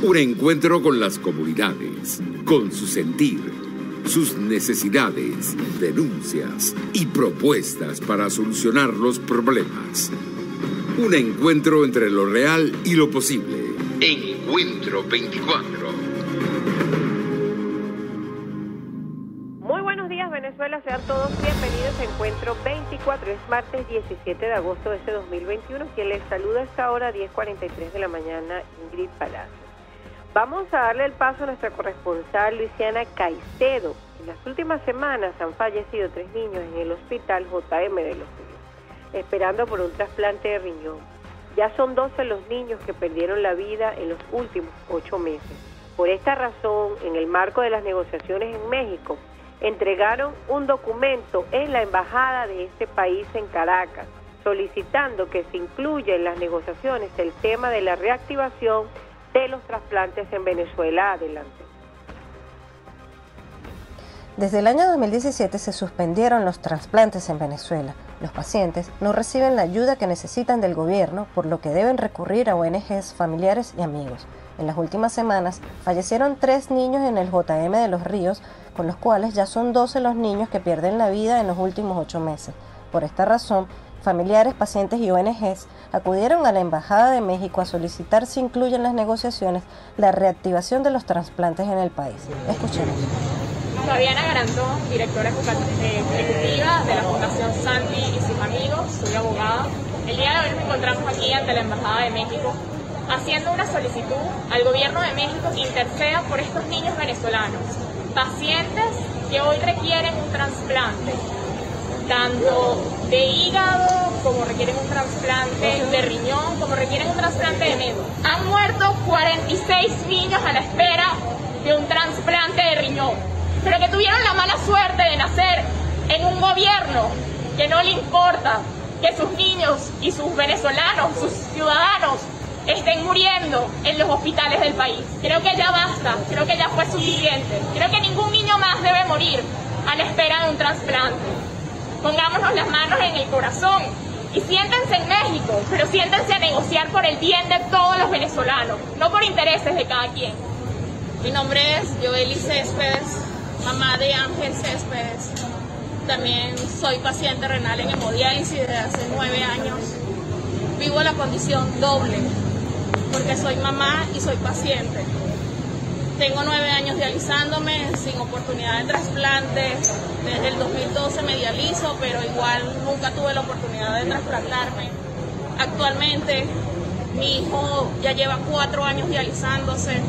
Un encuentro con las comunidades, con su sentir, sus necesidades, denuncias y propuestas para solucionar los problemas. Un encuentro entre lo real y lo posible. Encuentro 24. Muy buenos días, Venezuela. Sean todos bienvenidos a Encuentro 24. Es martes 17 de agosto de este 2021. Quien les saluda a esta hora, 10:43 de la mañana, Ingrid Palacio. Vamos a darle el paso a nuestra corresponsal Luciana Caicedo. En las últimas semanas han fallecido 3 niños en el hospital JM de Los Ríos, esperando por un trasplante de riñón. Ya son 12 los niños que perdieron la vida en los últimos 8 meses. Por esta razón, en el marco de las negociaciones en México, entregaron un documento en la embajada de este país en Caracas, solicitando que se incluya en las negociaciones el tema de la reactivación de los trasplantes en Venezuela. Adelante. Desde el año 2017 se suspendieron los trasplantes en Venezuela. Los pacientes no reciben la ayuda que necesitan del gobierno, por lo que deben recurrir a ONGs, familiares y amigos. En las últimas semanas fallecieron 3 niños en el JM de Los Ríos, con los cuales ya son 12 los niños que pierden la vida en los últimos 8 meses. Por esta razón, familiares, pacientes y ONGs acudieron a la Embajada de México a solicitar se incluya en las negociaciones la reactivación de los trasplantes en el país. Escuchemos. Fabiana Garantón, directora ejecutiva de la Fundación Santi y sus amigos, soy abogada. El día de hoy nos encontramos aquí ante la Embajada de México haciendo una solicitud al gobierno de México que interceda por estos niños venezolanos, pacientes que hoy requieren un trasplante, tanto de hígado, como requieren un trasplante de riñón, como requieren un trasplante de médula. Han muerto 46 niños a la espera de un trasplante de riñón, pero que tuvieron la mala suerte de nacer en un gobierno que no le importa que sus niños y sus venezolanos, sus ciudadanos, estén muriendo en los hospitales del país. Creo que ya basta, creo que ya fue suficiente. Creo que ningún niño más debe morir a la espera de un trasplante. Pongámonos las manos en el corazón y siéntense en México, pero siéntense a negociar por el bien de todos los venezolanos, no por intereses de cada quien. Mi nombre es Joely Céspedes, mamá de Ángel Céspedes. También soy paciente renal en hemodiálisis desde hace 9 años. Vivo la condición doble, porque soy mamá y soy paciente. Tengo 9 años dializándome sin oportunidad de trasplante. Desde el 2012 me dializo, pero igual nunca tuve la oportunidad de trasplantarme. Actualmente mi hijo ya lleva 4 años dializándose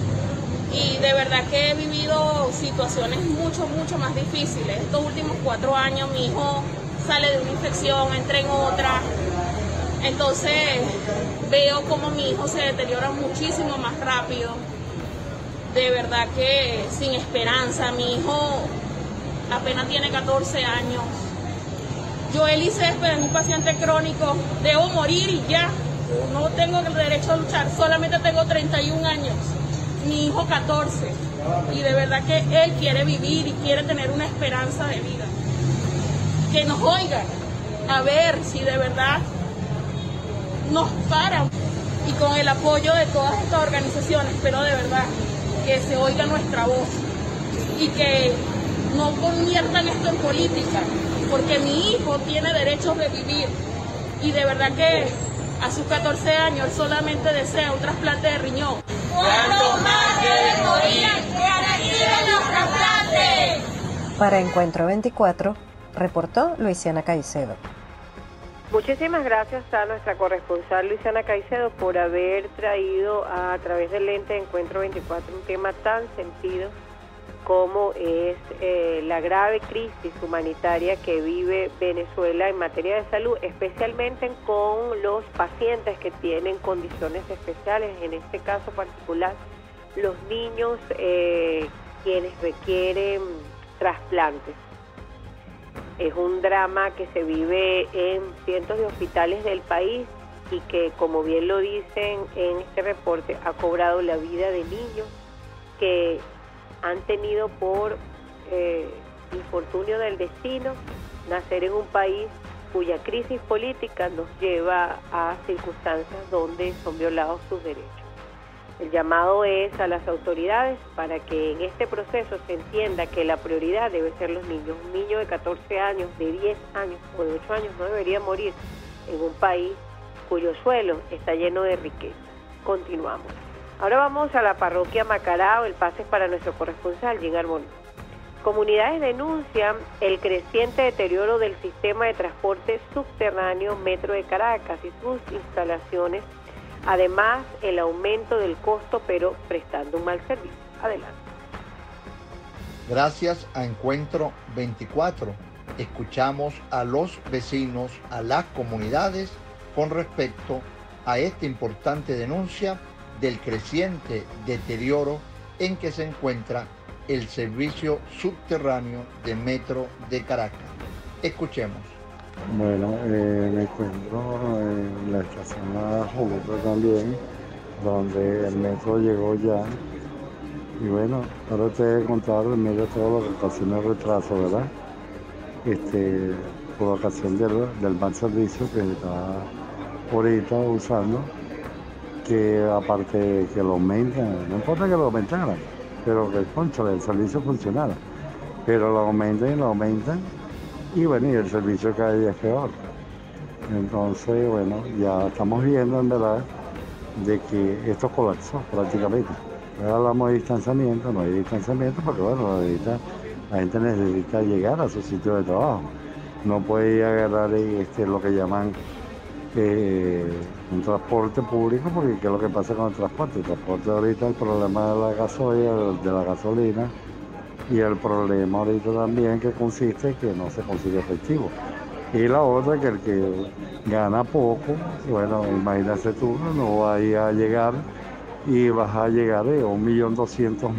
y de verdad que he vivido situaciones mucho más difíciles. Estos últimos 4 años mi hijo sale de una infección, entra en otra. Entonces veo como mi hijo se deteriora muchísimo más rápido. De verdad que sin esperanza. Mi hijo apenas tiene 14 años. Joely Céspedes es un paciente crónico. Debo morir y ya. No tengo el derecho a luchar. Solamente tengo 31 años. Mi hijo 14. Y de verdad que él quiere vivir y quiere tener una esperanza de vida. Que nos oigan. A ver si de verdad nos paran. Y con el apoyo de todas estas organizaciones, pero de verdad que se oiga nuestra voz y que no conviertan esto en política, porque mi hijo tiene derechos de vivir y de verdad que a sus 14 años él solamente desea un trasplante de riñón. ¿Cuánto más deben morir que reciben los trasplantes? Para Encuentro 24, reportó Luciana Caicedo. Muchísimas gracias a nuestra corresponsal Luciana Caicedo por haber traído a través del lente de Encuentro 24 un tema tan sentido como es la grave crisis humanitaria que vive Venezuela en materia de salud, especialmente con los pacientes que tienen condiciones especiales, en este caso particular los niños quienes requieren trasplantes. Es un drama que se vive en cientos de hospitales del país y que, como bien lo dicen en este reporte, ha cobrado la vida de niños que han tenido por infortunio del destino nacer en un país cuya crisis política nos lleva a circunstancias donde son violados sus derechos. El llamado es a las autoridades para que en este proceso se entienda que la prioridad debe ser los niños. Un niño de 14 años, de 10 años o de 8 años no debería morir en un país cuyo suelo está lleno de riqueza. Continuamos. Ahora vamos a la parroquia Macarao. El pase es para nuestro corresponsal, Jean Albornoz. Comunidades denuncian el creciente deterioro del sistema de transporte subterráneo Metro de Caracas y sus instalaciones. Además, el aumento del costo, pero prestando un mal servicio. Adelante. Gracias a Encuentro 24, escuchamos a los vecinos, a las comunidades, con respecto a esta importante denuncia del creciente deterioro en que se encuentra el servicio subterráneo de Metro de Caracas. Escuchemos. Bueno, me encuentro en la estación La Júpiter también, donde el metro llegó ya. Y bueno, ahora te voy a contar en medio de todo lo que ocasiona el retraso, ¿verdad? Por ocasión del mal servicio que está ahorita usando, que aparte de que lo aumentan, no importa que lo aumentaran, pero que concha, el servicio funcionara, pero lo aumentan. Y bueno, y el servicio cada día es peor. Entonces, bueno, ya estamos viendo en verdad de que esto colapsó prácticamente. Ahora hablamos de distanciamiento, no hay distanciamiento porque bueno, la gente necesita llegar a su sitio de trabajo. No puede ir a agarrar lo que llaman un transporte público, porque ¿qué es lo que pasa con el transporte? El transporte ahorita, el problema de la gasolina, y el problema ahorita también que consiste en que no se consigue efectivo. Y la otra, que el que gana poco, bueno, imagínate tú, no va a llegar y vas a llegar a 1.200.000,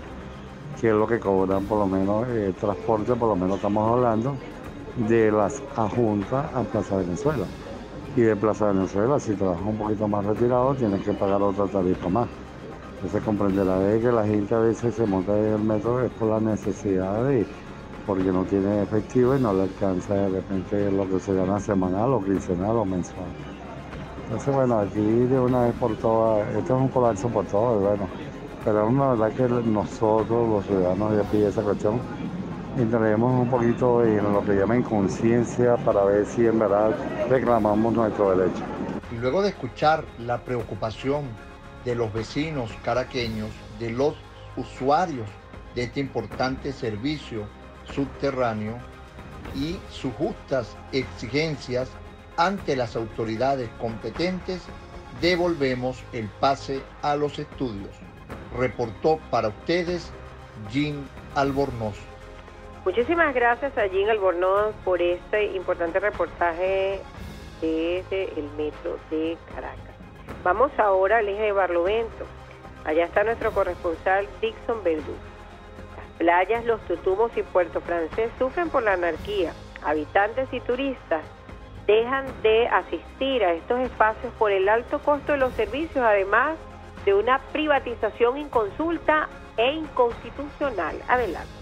que es lo que cobran por lo menos el transporte, por lo menos estamos hablando de las adjuntas a Plaza Venezuela. Y de Plaza Venezuela, si trabajas un poquito más retirado, tienes que pagar otra tarifa más. Entonces comprenderá de que la gente a veces se monta en el metro es por la necesidad porque no tiene efectivo y no le alcanza de repente lo que se gana semanal o quincenal o mensual. Entonces bueno, aquí de una vez por todas, esto es un colapso por todo, bueno, pero es una verdad que nosotros, los ciudadanos de aquí, esa cuestión, entraremos un poquito en lo que llaman conciencia para ver si en verdad reclamamos nuestro derecho. Y luego de escuchar la preocupación de los vecinos caraqueños, de los usuarios de este importante servicio subterráneo y sus justas exigencias ante las autoridades competentes, devolvemos el pase a los estudios. Reportó para ustedes Jean Albornoz. Muchísimas gracias a Jean Albornoz por este importante reportaje desde el Metro de Caracas. Vamos ahora al eje de Barlovento. Allá está nuestro corresponsal Dixon Verdú. Las playas, Los Tutumos y Puerto Francés sufren por la anarquía. Habitantes y turistas dejan de asistir a estos espacios por el alto costo de los servicios, además de una privatización inconsulta e inconstitucional. Adelante.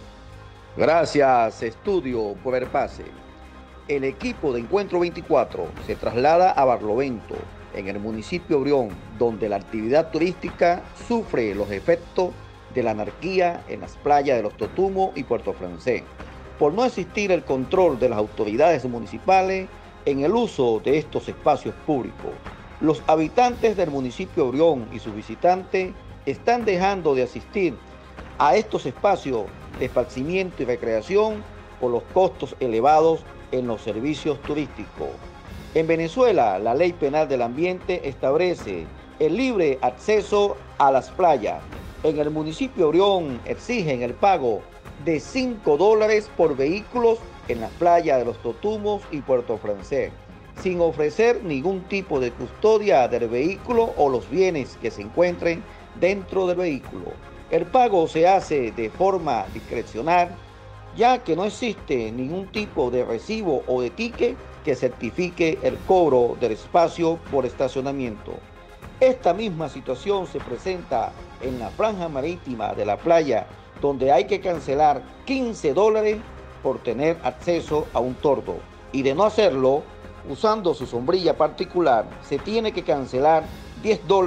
Gracias, Estudio, por el pase. El equipo de Encuentro 24 se traslada a Barlovento, en el municipio de Brión, donde la actividad turística sufre los efectos de la anarquía en las playas de Los Tutumos y Puerto Francés, por no existir el control de las autoridades municipales en el uso de estos espacios públicos. Los habitantes del municipio de Brión y sus visitantes están dejando de asistir a estos espacios de esparcimiento y recreación por los costos elevados en los servicios turísticos. En Venezuela, la Ley Penal del Ambiente establece el libre acceso a las playas. En el municipio de Brión exigen el pago de $5 por vehículos en las playas de Los Tutumos y Puerto Francés, sin ofrecer ningún tipo de custodia del vehículo o los bienes que se encuentren dentro del vehículo. El pago se hace de forma discrecional, ya que no existe ningún tipo de recibo o de ticket que certifique el cobro del espacio por estacionamiento. Esta misma situación se presenta en la franja marítima de la playa, donde hay que cancelar $15 por tener acceso a un tordo, y de no hacerlo, usando su sombrilla particular, se tiene que cancelar $10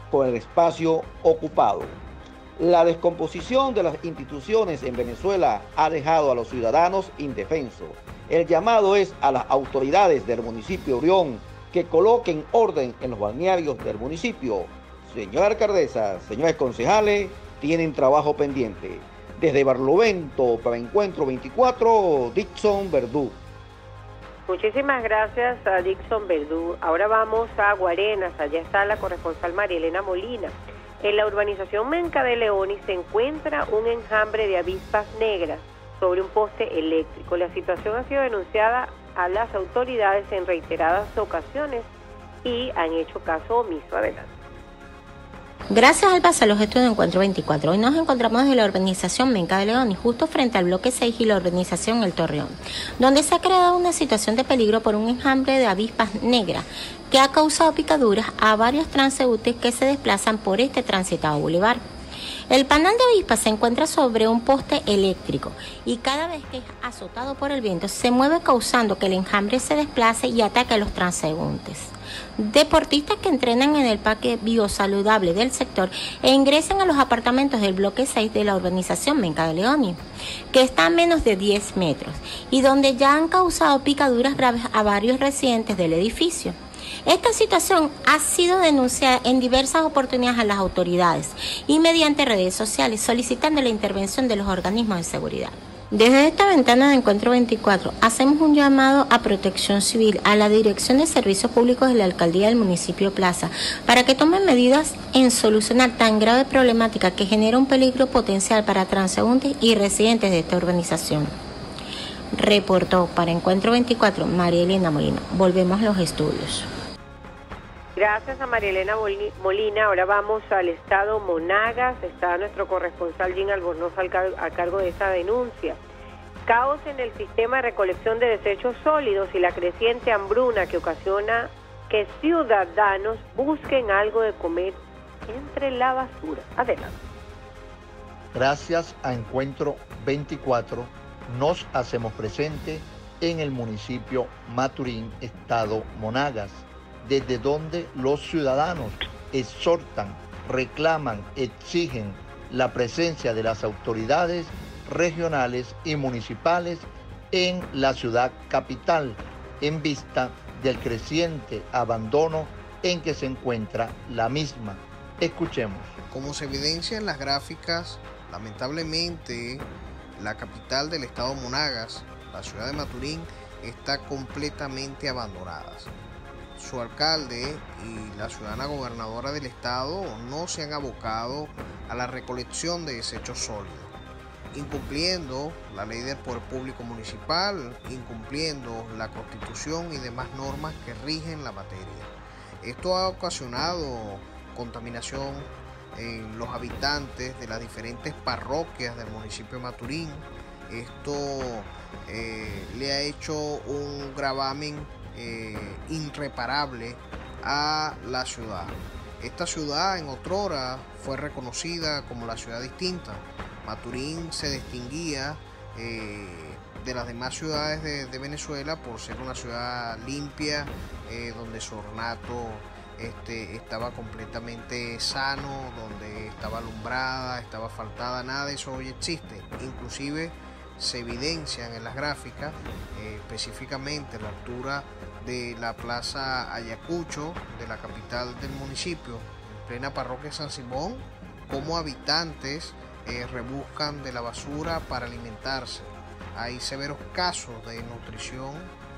con el espacio ocupado. La descomposición de las instituciones en Venezuela ha dejado a los ciudadanos indefensos. El llamado es a las autoridades del municipio Brión que coloquen orden en los balnearios del municipio. Señora alcaldesa, señores concejales, tienen trabajo pendiente. Desde Barlovento para Encuentro 24, Dixon Verdú. Muchísimas gracias a Dixon Verdú. Ahora vamos a Guarenas, allá está la corresponsal María Elena Molina. En la urbanización Menca de Leoni se encuentra un enjambre de avispas negras sobre un poste eléctrico. La situación ha sido denunciada a las autoridades en reiteradas ocasiones y han hecho caso omiso. Adelante. Gracias al paso a los estudios de Encuentro 24, hoy nos encontramos en la urbanización Menca de Leoni, justo frente al bloque 6 y la urbanización El Torreón, donde se ha creado una situación de peligro por un enjambre de avispas negras que ha causado picaduras a varios transeúntes que se desplazan por este transitado bulevar. El panal de avispas se encuentra sobre un poste eléctrico y cada vez que es azotado por el viento se mueve causando que el enjambre se desplace y ataque a los transeúntes. Deportistas que entrenan en el parque biosaludable del sector e ingresan a los apartamentos del bloque 6 de la urbanización Menca de Leoni, que está a menos de 10 metros y donde ya han causado picaduras graves a varios residentes del edificio. Esta situación ha sido denunciada en diversas oportunidades a las autoridades y mediante redes sociales solicitando la intervención de los organismos de seguridad. Desde esta ventana de Encuentro 24 hacemos un llamado a Protección Civil, a la Dirección de Servicios Públicos de la Alcaldía del municipio Plaza, para que tomen medidas en solucionar tan grave problemática que genera un peligro potencial para transeúntes y residentes de esta urbanización. Reportó para Encuentro 24 María Elena Molina. Volvemos a los estudios. Gracias a María Elena Molina. Ahora vamos al estado Monagas. Está nuestro corresponsal Jean Albornoz a cargo de esta denuncia. Caos en el sistema de recolección de desechos sólidos y la creciente hambruna que ocasiona que ciudadanos busquen algo de comer entre la basura. Adelante. Gracias a Encuentro 24 nos hacemos presente en el municipio Maturín, estado Monagas, desde donde los ciudadanos exhortan, reclaman, exigen la presencia de las autoridades regionales y municipales en la ciudad capital, en vista del creciente abandono en que se encuentra la misma. Escuchemos. Como se evidencia en las gráficas, lamentablemente la capital del estado Monagas, la ciudad de Maturín, está completamente abandonada. Su alcalde y la ciudadana gobernadora del estado no se han abocado a la recolección de desechos sólidos, incumpliendo la ley del poder público municipal, incumpliendo la constitución y demás normas que rigen la materia. Esto ha ocasionado contaminación en los habitantes de las diferentes parroquias del municipio de Maturín. Esto le ha hecho un gravamen irreparable a la ciudad. Esta ciudad en otrora fue reconocida como la ciudad distinta. Maturín se distinguía de las demás ciudades de Venezuela por ser una ciudad limpia, donde su ornato estaba completamente sano, donde estaba alumbrada, estaba asfaltada, nada de eso hoy existe. Inclusive se evidencian en las gráficas, específicamente la altura de la plaza Ayacucho, de la capital del municipio, en plena parroquia San Simón, como habitantes rebuscan de la basura para alimentarse. Hay severos casos de nutrición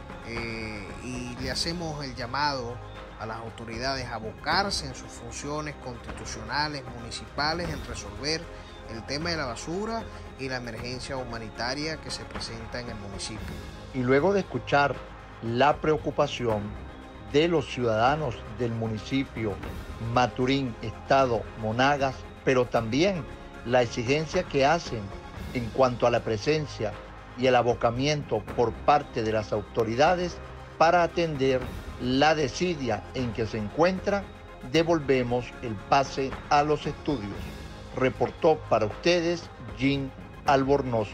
y le hacemos el llamado a las autoridades a abocarse en sus funciones constitucionales, municipales, en resolver el tema de la basura y la emergencia humanitaria que se presenta en el municipio. Y luego de escuchar la preocupación de los ciudadanos del municipio Maturín, estado Monagas, pero también la exigencia que hacen en cuanto a la presencia y el abocamiento por parte de las autoridades para atender la desidia en que se encuentra, devolvemos el pase a los estudios. Reportó para ustedes Jean Albornoz.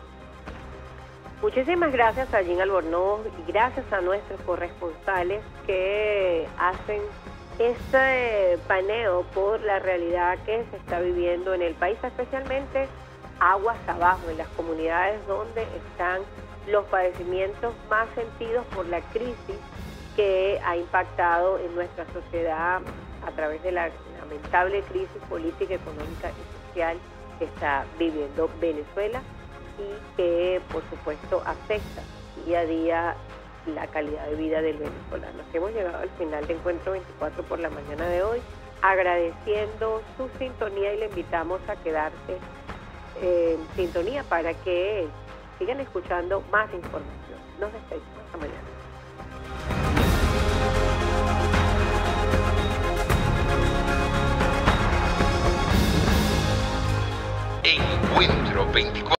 Muchísimas gracias a Jean Albornoz y gracias a nuestros corresponsales que hacen este paneo por la realidad que se está viviendo en el país, especialmente aguas abajo, en las comunidades donde están los padecimientos más sentidos por la crisis que ha impactado en nuestra sociedad a través de la lamentable crisis política, económica y social que está viviendo Venezuela y que, por supuesto, afecta día a día la calidad de vida del venezolano. Hemos llegado al final de Encuentro 24 por la mañana de hoy, agradeciendo su sintonía y le invitamos a quedarse en sintonía para que sigan escuchando más información. Nos despedimos. Hasta mañana. Encuentro 24.